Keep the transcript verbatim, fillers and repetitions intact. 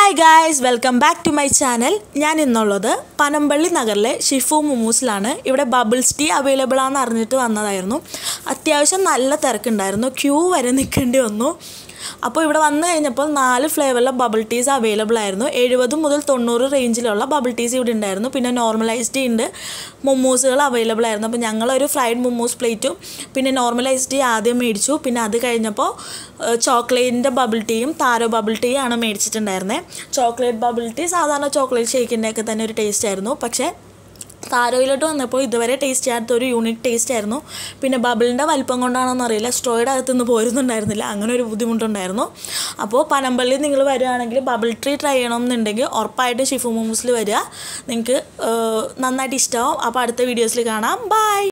Hi guys, welcome back to my channel. ഞാൻ ഇന്നുള്ളത് പനമ്പള്ളി നഗറിലെ ഷിഫു momosലാണ്. ഇവിടെ ബബിൾസ് ടീ അവൈലബിൾ ആണെന്ന് അറിഞ്ഞിട്ട് വന്നതായിരുന്നു. അത്യാവശ്യം നല്ല തിരക്കുണ്ടായിരുന്നു. ക്യൂ വരെ നിൽക്കേണ്ടി വന്നു. അപ്പോൾ ഇവിടെ വന്നു കഴിഞ്ഞപ്പോൾ നാല് ഫ്ലേവറിലെ ബബിൾ ടീസ് അവൈലബിൾ ആയിരുന്നു. എഴുപത് മുതൽ തൊണ്ണൂറ് റേഞ്ചിലുള്ള ബബിൾ ടീസ് ഇവിടെ ഉണ്ടായിരുന്നു. പിന്നെ നോർമലൈസ്ഡ് ടീ ഉണ്ട്, മൊമോസുകൾ അവൈലബിൾ ആയിരുന്നു. അപ്പോൾ ഞങ്ങളൊരു ഫ്രൈഡ് മൊമോസ് പ്ലേറ്റും പിന്നെ നോർമലൈസ്ഡ് ടീ ആദ്യം മേടിച്ചു. പിന്നെ അത് കഴിഞ്ഞപ്പോൾ ചോക്ലേറ്റിൻ്റെ ബബിൾ ടീയും താരോ ബബിൾ ടീയും ആണ് മേടിച്ചിട്ടുണ്ടായിരുന്നത്. ചോക്ലേറ്റ് ബബിൾ ടീ സാധാരണ ചോക്ലേറ്റ് ഷേക്കിൻ്റെയൊക്കെ തന്നെ ഒരു ടേസ്റ്റ് ആയിരുന്നു. പക്ഷേ താരോയിലോട്ട് വന്നപ്പോൾ ഇതുവരെ ടേസ്റ്റ് ചെയ്യാത്ത ഒരു യൂണിക് ടേസ്റ്റ് ആയിരുന്നു. പിന്നെ ബബിളിൻ്റെ വലിപ്പം കൊണ്ടാണെന്ന് അറിയില്ല, സ്ട്രോയുടെ അകത്തുനിന്ന് പോരുന്നുണ്ടായിരുന്നില്ല, അങ്ങനെ ഒരു ബുദ്ധിമുട്ടുണ്ടായിരുന്നു. അപ്പോൾ പനമ്പള്ളി നിങ്ങൾ വരുവാണെങ്കിൽ ബബിൾ ട്രീ ട്രൈ ചെയ്യണമെന്നുണ്ടെങ്കിൽ ഉറപ്പായിട്ടും ഷിഫു momosൽ വരിക. നിങ്ങൾക്ക് നന്നായിട്ട് ഇഷ്ടമാവും. അപ്പോൾ അടുത്ത വീഡിയോസിൽ കാണാം. ബൈ.